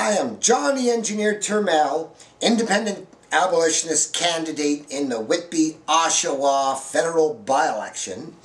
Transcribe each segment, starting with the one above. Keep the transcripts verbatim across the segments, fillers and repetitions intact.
I am John the Engineer Turmel, independent abolitionist candidate in the Whitby-Oshawa federal by-election.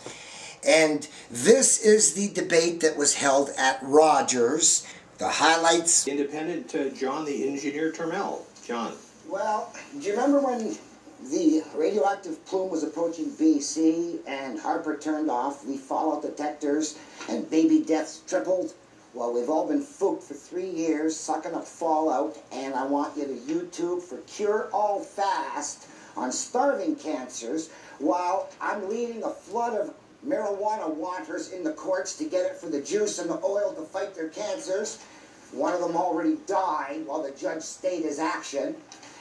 And this is the debate that was held at Rogers. The highlights. Independent uh, John the Engineer Turmel. John. Well, do you remember when the radioactive plume was approaching B C and Harper turned off the fallout detectors and baby deaths tripled? Well, we've all been fooked for three years, sucking up fallout, and I want you to YouTube for Cure All Fast on starving cancers while I'm leading a flood of marijuana wanters in the courts to get it for the juice and the oil to fight their cancers. One of them already died while the judge stayed his action.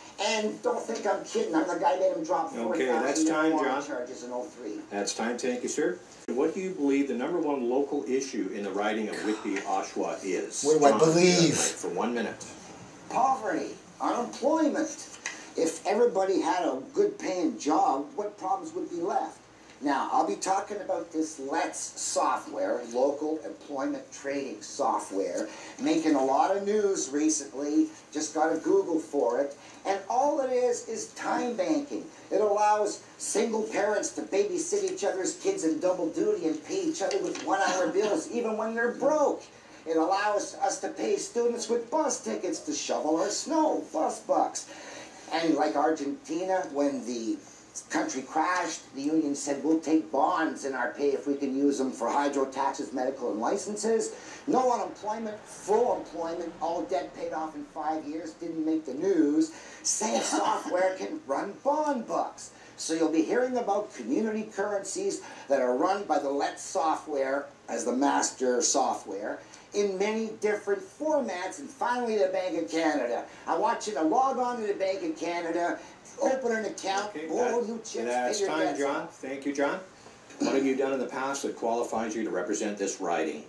And don't think I'm kidding, I'm the guy who made him drop four Okay, that's thousand time, marijuana John. charges in oh three. That's time. Thank you, sir. What do you believe the number one local issue in the riding of Whitby-Oshawa is? What do I John, believe? For one minute. Poverty, unemployment. If everybody had a good paying job, what problems would be left? Now, I'll be talking about this Let's software, local employment trading software, making a lot of news recently. Just got to Google for it. And all it is is time banking. It allows single parents to babysit each other's kids in double duty and pay each other with one-hour bills even when they're broke. It allows us to pay students with bus tickets to shovel our snow, bus bucks. And like Argentina, when the country crashed, the union said, we'll take bonds in our pay if we can use them for hydro taxes, medical, and licenses. No unemployment, full employment, all debt paid off in five years, didn't make the news. Same software can run bond bucks. So you'll be hearing about community currencies that are run by the Let's software as the master software in many different formats, and finally the Bank of Canada. I want you to log on to the Bank of Canada, open an account, Okay, borrow that, new chips, that's pay your time, debts John. off. Thank you, John. What have you done in the past that qualifies you to represent this riding?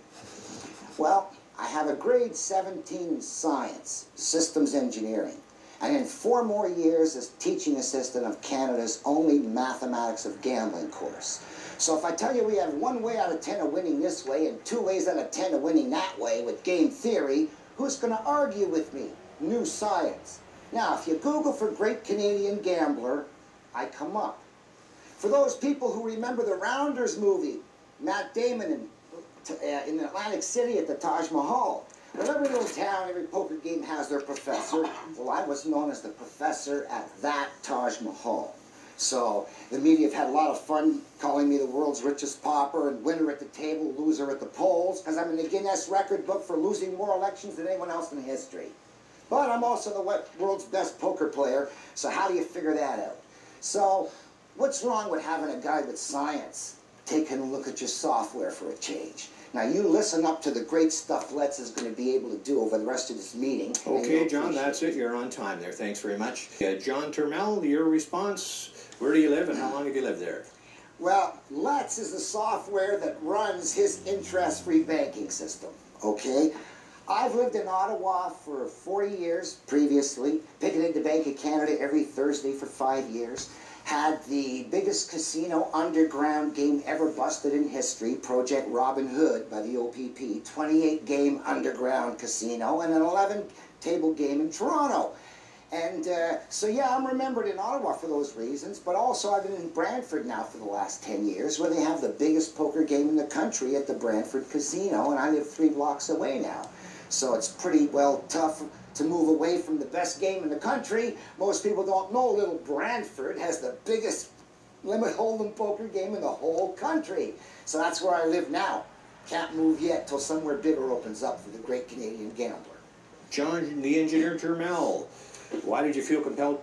Well, I have a grade seventeen in science, systems engineering, and in four more years as teaching assistant of Canada's only mathematics of gambling course. So if I tell you we have one way out of ten of winning this way and two ways out of ten of winning that way with game theory, who's going to argue with me? New science. Now, if you Google for Great Canadian Gambler, I come up. For those people who remember the Rounders movie, Matt Damon in, uh, in Atlantic City at the Taj Mahal. Well, every little town, every poker game has their professor. Well, I was known as the professor at that Taj Mahal. So the media have had a lot of fun calling me the world's richest pauper and winner at the table, loser at the polls, because I'm in the Guinness record book for losing more elections than anyone else in history. But I'm also the world's best poker player, so how do you figure that out? So what's wrong with having a guy with science taking a look at your software for a change? Now you listen up to the great stuff Let's is going to be able to do over the rest of this meeting. Okay, John, that's it. You're on time there. Thanks very much. Uh, John Turmel, your response. Where do you live and how long have you lived there? Well, Let's is the software that runs his interest-free banking system, okay? I've lived in Ottawa for forty years previously, picketed the Bank of Canada every Thursday for five years, had the biggest casino underground game ever busted in history, Project Robin Hood by the O P P, twenty-eight game underground casino, and an eleven table game in Toronto. And uh, so, yeah, I'm remembered in Ottawa for those reasons, but also I've been in Brantford now for the last ten years, where they have the biggest poker game in the country at the Brantford Casino, and I live three blocks away now. So it's pretty, well, tough to move away from the best game in the country. Most people don't know little Brantford has the biggest limit hold'em poker game in the whole country. So that's where I live now. Can't move yet till somewhere bigger opens up for the Great Canadian Gambler. John the Engineer Turmel. Why did you feel compelled?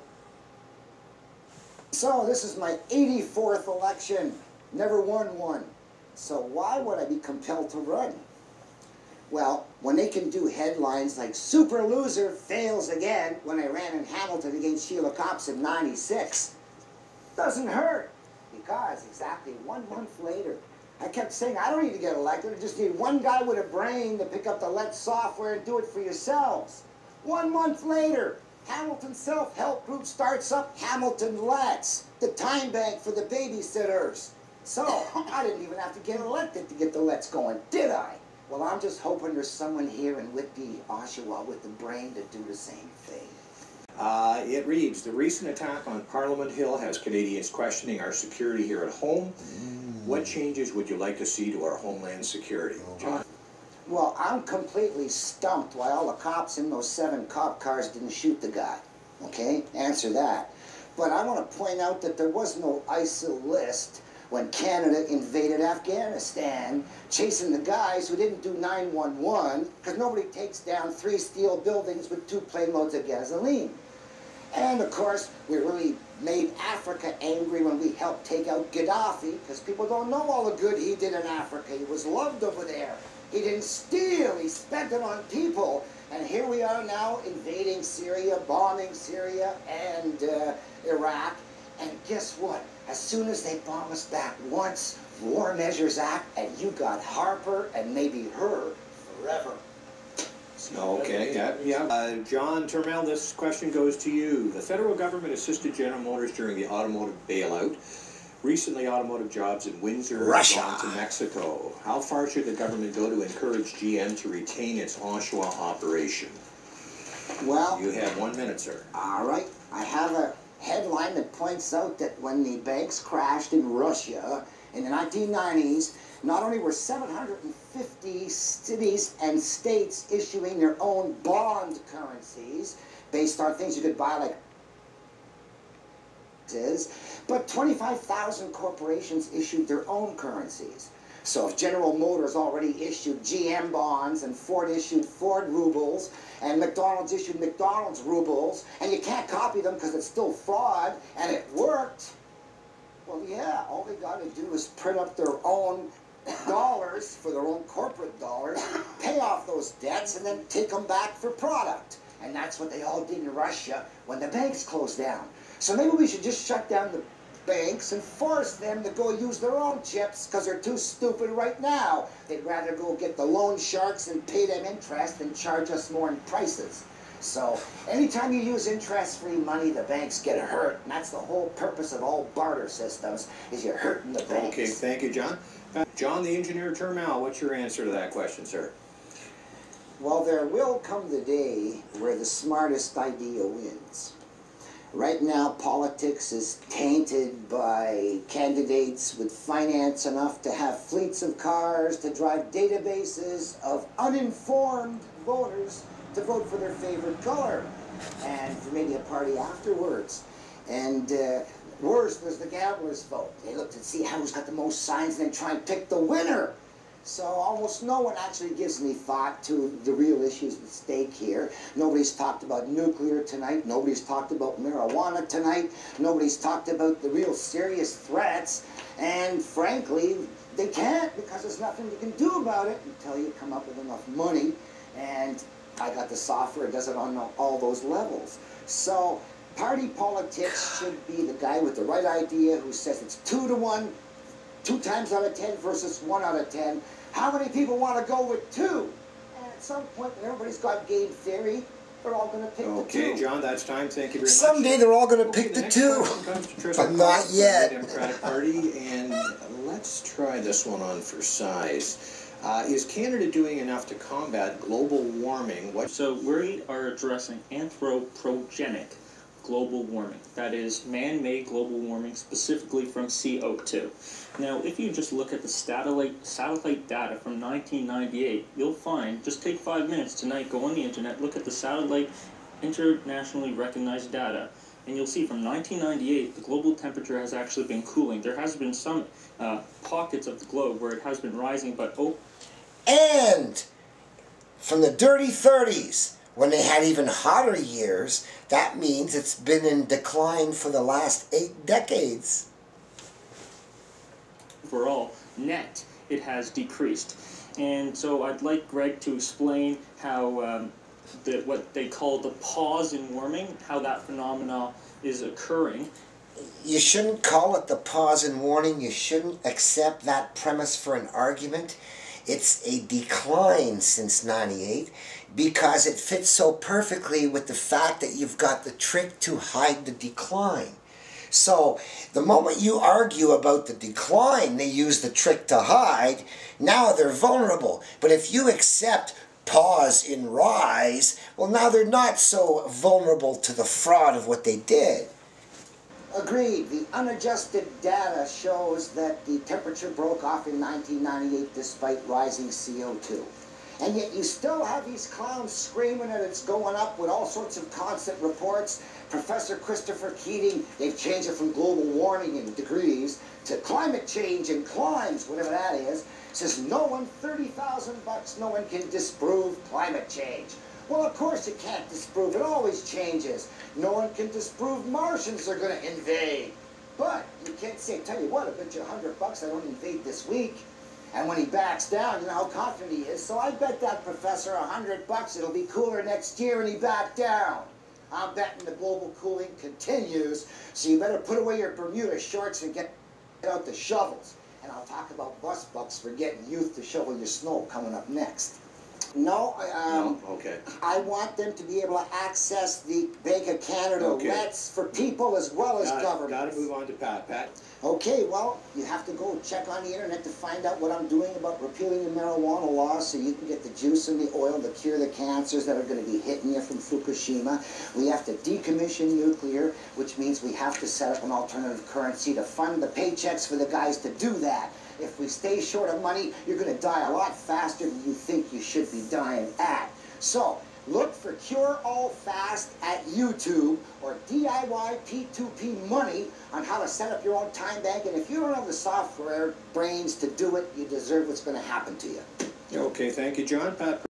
So this is my eighty-fourth election. Never won one. So why would I be compelled to run? Well, when they can do headlines like "Super Loser Fails Again" when I ran in Hamilton against Sheila Copps in ninety-six, doesn't hurt. Because exactly one month later, I kept saying, I don't need to get elected. I just need one guy with a brain to pick up the Let's software and do it for yourselves. One month later, Hamilton Self-Help Group starts up Hamilton Let's, the time bank for the babysitters. So I didn't even have to get elected to get the Let's going, did I? Well, I'm just hoping there's someone here in Whitby-Oshawa with the brain to do the same thing. Uh, it reads, the recent attack on Parliament Hill has Canadians questioning our security here at home. Mm. What changes would you like to see to our homeland security? John? Well, I'm completely stumped why all the cops in those seven cop cars didn't shoot the guy. Okay? Answer that. But I want to point out that there was no I S I L list when Canada invaded Afghanistan, chasing the guys who didn't do nine one one, because nobody takes down three steel buildings with two plane loads of gasoline. And of course, we really made Africa angry when we helped take out Gaddafi, because people don't know all the good he did in Africa. He was loved over there. He didn't steal, he spent it on people. And here we are now invading Syria, bombing Syria and uh, Iraq. And guess what? As soon as they bomb us back once, War Measures Act, and you got Harper and maybe her forever. Okay, yeah, yeah. Uh, John Turmel, this question goes to you. The federal government assisted General Motors during the automotive bailout. Recently, automotive jobs in Windsor Russia. have gone to Mexico. How far should the government go to encourage G M to retain its Oshawa operation? Well, you have one minute, sir. All right. I have a headline that points out that when the banks crashed in Russia in the nineteen nineties, not only were seven hundred fifty cities and states issuing their own bond currencies based on things you could buy like is, but twenty-five thousand corporations issued their own currencies. So if General Motors already issued G M bonds and Ford issued Ford rubles and McDonald's issued McDonald's rubles, and you can't copy them because it's still fraud, and it worked, well, yeah, all they got to do is print up their own dollars for their own corporate dollars, pay off those debts, and then take them back for product. And that's what they all did in Russia when the banks closed down. So maybe we should just shut down the banks and force them to go use their own chips because they're too stupid right now. They'd rather go get the loan sharks and pay them interest than charge us more in prices. So anytime you use interest-free money, the banks get hurt. And that's the whole purpose of all barter systems, is you're hurting the banks. Okay, thank you, John. Uh, John, the engineer Turmel, what's your answer to that question, sir? Well, there will come the day where the smartest idea wins. Right now, politics is tainted by candidates with finance enough to have fleets of cars to drive databases of uninformed voters to vote for their favorite color, and for maybe a party afterwards. And uh, worse was the gamblers' vote. They look to see who's got the most signs and then try and pick the winner. So almost no one actually gives any thought to the real issues at stake here. Nobody's talked about nuclear tonight. Nobody's talked about marijuana tonight. Nobody's talked about the real serious threats. And frankly, they can't, because there's nothing you can do about it until you come up with enough money. And I got the software that does it on all those levels. So party politics should be the guy with the right idea who says it's two to one, two times out of ten versus one out of ten. How many people want to go with two? And at some point, when everybody's got game theory, they're all going to pick okay, the two. Okay, John, that's time. Thank you very much. Someday they're all going to okay, pick the, the two, but not yet. The Democratic Party, and let's try this one on for size. Uh, is Canada doing enough to combat global warming? What? So we are addressing anthropogenic global warming. That is man-made global warming, specifically from C O two. Now, if you just look at the satellite, satellite data from nineteen ninety-eight, you'll find, just take five minutes tonight, go on the internet, look at the satellite internationally recognized data, and you'll see from nineteen ninety-eight, the global temperature has actually been cooling. There has been some uh, pockets of the globe where it has been rising, but oh. And from the dirty thirties, when they had even hotter years, that means it's been in decline for the last eight decades. Overall, net, it has decreased. And so I'd like Greg to explain how um, the, what they call the pause in warming, how that phenomena is occurring. You shouldn't call it the pause in warning. You shouldn't accept that premise for an argument. It's a decline since ninety-eight because it fits so perfectly with the fact that you've got the trick to hide the decline. So the moment you argue about the decline, they use the trick to hide. Now they're vulnerable. But if you accept pause in rise, well, now they're not so vulnerable to the fraud of what they did. Agreed. The unadjusted data shows that the temperature broke off in nineteen ninety-eight despite rising C O two. And yet you still have these clowns screaming that it's going up with all sorts of constant reports. Professor Christopher Keating, they've changed it from global warming in degrees to climate change and climes, whatever that is. Says no one, thirty thousand bucks, no one can disprove climate change. Well, of course you can't disprove. It always changes. No one can disprove Martians are going to invade. But you can't say, tell you what, I bet you a hundred bucks I don't invade this week. And when he backs down, you know how confident he is. So I bet that professor a hundred bucks it'll be cooler next year, and he backed down. I'm betting the global cooling continues. So you better put away your Bermuda shorts and get out the shovels. And I'll talk about bus bucks for getting youth to shovel your snow coming up next. No, um, no? Okay. I want them to be able to access the Bank of Canada Okay. lets for people as well as Got, government. Got to move on to Pat. Pat. Okay, well, you have to go check on the internet to find out what I'm doing about repealing the marijuana law so you can get the juice and the oil to cure the cancers that are going to be hitting you from Fukushima. We have to decommission nuclear, which means we have to set up an alternative currency to fund the paychecks for the guys to do that. If we stay short of money, you're going to die a lot faster than you think you should be dying at. So, look for Cure All Fast at YouTube or D I Y P two P Money on how to set up your own time bank. And if you don't have the software brains to do it, you deserve what's going to happen to you. Okay, thank you, John. Pat.